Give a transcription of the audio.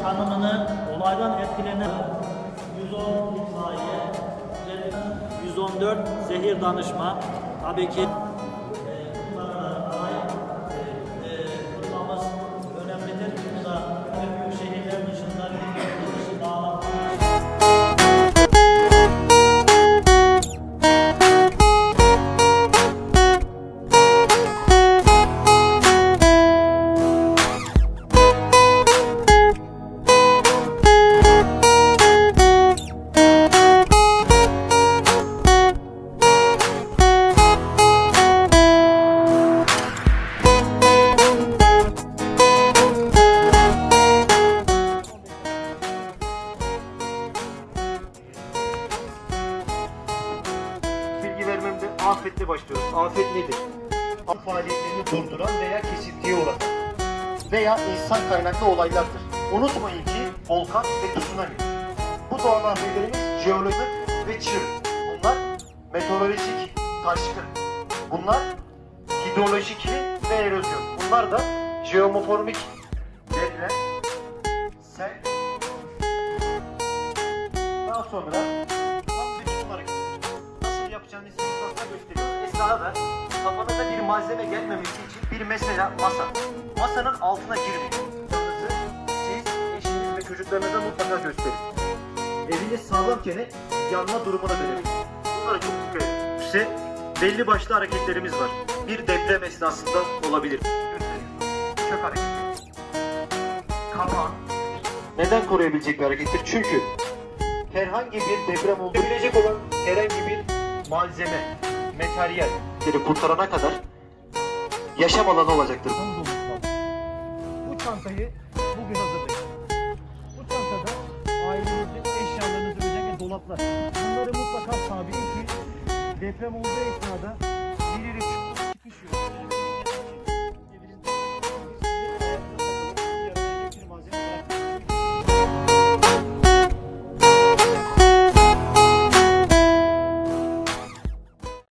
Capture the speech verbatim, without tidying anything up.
tanımını olaydan etkilenen yüz on itfaiye, yüz on dört zehir danışma. Tabii ki bunlara ait tutmamız önemlidir. Bu da büyük şehirler dışında bir dışı bağlantılı. Vermemde afetle başlıyoruz. Afet nedir? Afet faaliyetlerini durduran veya kesintiye uğratan veya insan kaynaklı olaylardır. Unutmayın ki volkan ve tsunami. Bu doğal afetlerimiz jeolojik ve çığ. Bunlar meteorolojik, taşkın. Bunlar hidrolojik ve erozyon. Bunlar da jeomorfik deprem, sel. Daha sonra yapacağını size gösteriyoruz. Esnada da kafanıza bir malzeme gelmemesi için bir mesela masa. Masanın altına girmeyin. Siz, eşiniz ve çocuklarınıza mutlaka gösterin. Eviniz sağlamken yanma durumuna dönelim. Bunlara çok dikkat edin. Size belli başlı hareketlerimiz var. Bir deprem esnasında olabilir. Gösteriyoruz. Çök hareketi. Kapan. Neden koruyabilecek bir harekettir? Çünkü herhangi bir deprem olabilecek olan herhangi bir malzeme, materyalleri kurtarana kadar yaşam alanı olacaktır. Bu çantayı bugün hazırlayın. Bu çantada ailenizin eşyalarınızı, özellikle dolaplar. Bunları mutlaka sabitleyin ki deprem olduğu esnada